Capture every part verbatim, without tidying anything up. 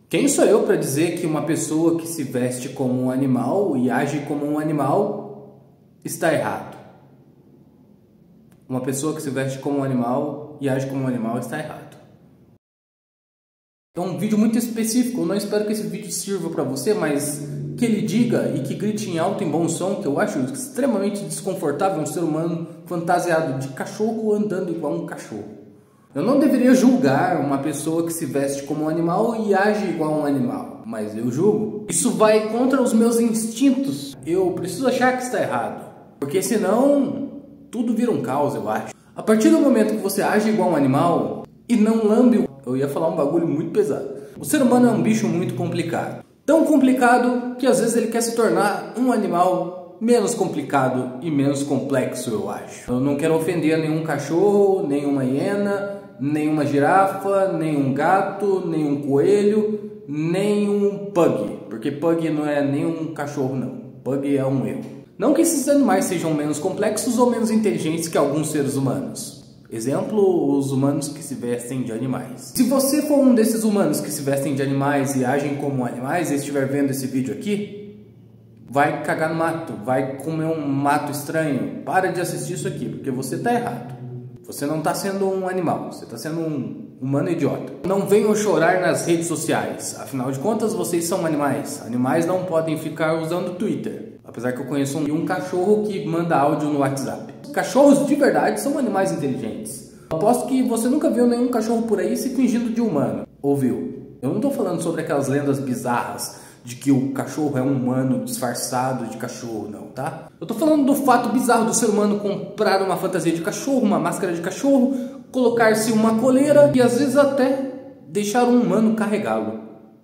Quem sou eu para dizer que uma pessoa que se veste como um animal e age como um animal está errado? Uma pessoa que se veste como um animal e age como um animal está errado. É um vídeo muito específico, eu não espero que esse vídeo sirva para você, mas que ele diga e que grite em alto e bom som, que eu acho extremamente desconfortável um ser humano fantasiado de cachorro andando igual um cachorro. Eu não deveria julgar uma pessoa que se veste como um animal e age igual um animal, mas eu julgo. Isso vai contra os meus instintos. Eu preciso achar que está errado, porque senão tudo vira um caos, eu acho. A partir do momento que você age igual um animal e não lambe o... Eu ia falar um bagulho muito pesado. O ser humano é um bicho muito complicado. Tão complicado que às vezes ele quer se tornar um animal menos complicado e menos complexo, eu acho. Eu não quero ofender nenhum cachorro, nenhuma hiena, nenhuma girafa, nenhum gato, nenhum coelho, nenhum pug. Porque pug não é nenhum cachorro, não. Pug é um erro. Não que esses animais sejam menos complexos ou menos inteligentes que alguns seres humanos. Exemplo, os humanos que se vestem de animais. Se você for um desses humanos que se vestem de animais e agem como animais e estiver vendo esse vídeo aqui, vai cagar no mato, vai comer um mato estranho. Para de assistir isso aqui, porque você está errado. Você não está sendo um animal, você está sendo um humano idiota. Não venham chorar nas redes sociais, afinal de contas vocês são animais. Animais não podem ficar usando Twitter. Apesar que eu conheço um, um cachorro que manda áudio no WhatsApp. Cachorros de verdade são animais inteligentes. Aposto que você nunca viu nenhum cachorro por aí se fingindo de humano. Ouviu? Eu não estou falando sobre aquelas lendas bizarras de que o cachorro é um humano disfarçado de cachorro, não, tá? Eu tô falando do fato bizarro do ser humano comprar uma fantasia de cachorro, uma máscara de cachorro, colocar-se uma coleira e às vezes até deixar um humano carregá-lo.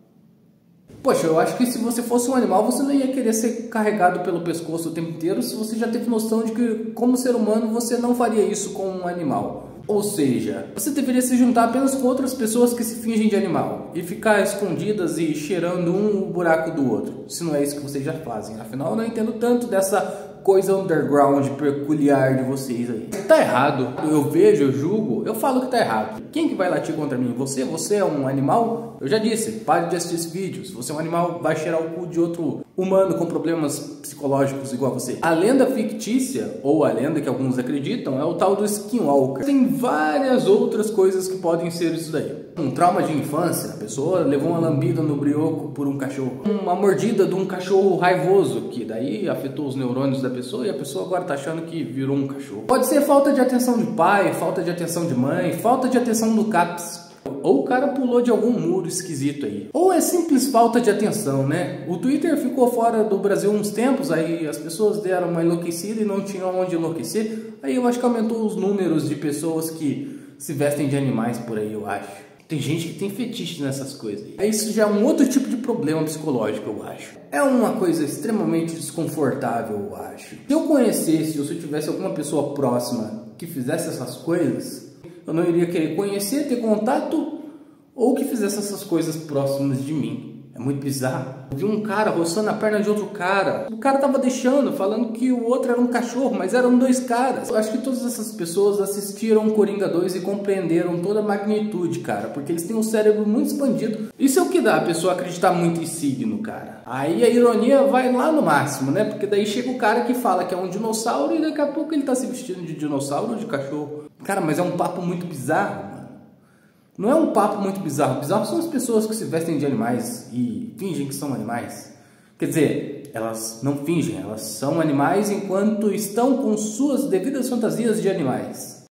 Poxa, eu acho que se você fosse um animal, você não ia querer ser carregado pelo pescoço o tempo inteiro se você já teve noção de que, como ser humano, você não faria isso com um animal. Ou seja, você deveria se juntar apenas com outras pessoas que se fingem de animal e ficar escondidas e cheirando um o buraco do outro, se não é isso que vocês já fazem. Afinal, eu não entendo tanto dessa coisa underground peculiar de vocês aí. Tá errado, eu vejo, eu julgo, eu falo que tá errado. Quem que vai latir contra mim? Você? Você é um animal? Eu já disse, pare de assistir esse vídeo. Se você é um animal, vai cheirar o cu de outro humano com problemas psicológicos igual a você. A lenda fictícia, ou a lenda que alguns acreditam, é o tal do skinwalker. Tem várias outras coisas que podem ser isso daí. Um trauma de infância, a pessoa levou uma lambida no brioco por um cachorro. Uma mordida de um cachorro raivoso, que daí afetou os neurônios da pessoa e a pessoa agora tá achando que virou um cachorro. Pode ser falta de atenção de pai, falta de atenção de mãe, falta de atenção do CAPS. Ou o cara pulou de algum muro esquisito aí. Ou é simples falta de atenção, né? O Twitter ficou fora do Brasil uns tempos, aí as pessoas deram uma enlouquecida e não tinham onde enlouquecer. Aí eu acho que aumentou os números de pessoas que se vestem de animais por aí, eu acho. Tem gente que tem fetiche nessas coisas. Aí isso já é um outro tipo de problema psicológico, eu acho. É uma coisa extremamente desconfortável, eu acho. Se eu conhecesse ou se eu tivesse alguma pessoa próxima que fizesse essas coisas, eu não iria querer conhecer, ter contato ou que fizesse essas coisas próximas de mim. É muito bizarro. Eu vi um cara roçando a perna de outro cara. O cara tava deixando, falando que o outro era um cachorro, mas eram dois caras. Eu acho que todas essas pessoas assistiram Coringa dois e compreenderam toda a magnitude, cara. Porque eles têm um cérebro muito expandido. Isso é o que dá a pessoa acreditar muito em signo, cara. Aí a ironia vai lá no máximo, né? Porque daí chega o cara que fala que é um dinossauro e daqui a pouco ele tá se vestindo de dinossauro ou de cachorro. Cara, mas é um papo muito bizarro. Não é um papo muito bizarro. Bizarro são as pessoas que se vestem de animais e fingem que são animais. Quer dizer, elas não fingem, elas são animais enquanto estão com suas devidas fantasias de animais.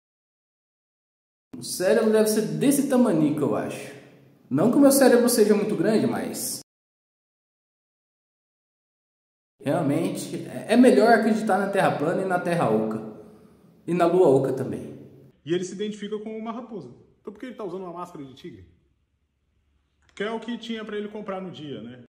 O cérebro deve ser desse tamanico, eu acho. Não que o meu cérebro seja muito grande, mas... realmente, é melhor acreditar na Terra plana e na Terra oca. E na Lua oca também. E ele se identifica como uma raposa. Então por que ele está usando uma máscara de tigre? Que é o que tinha para ele comprar no dia, né?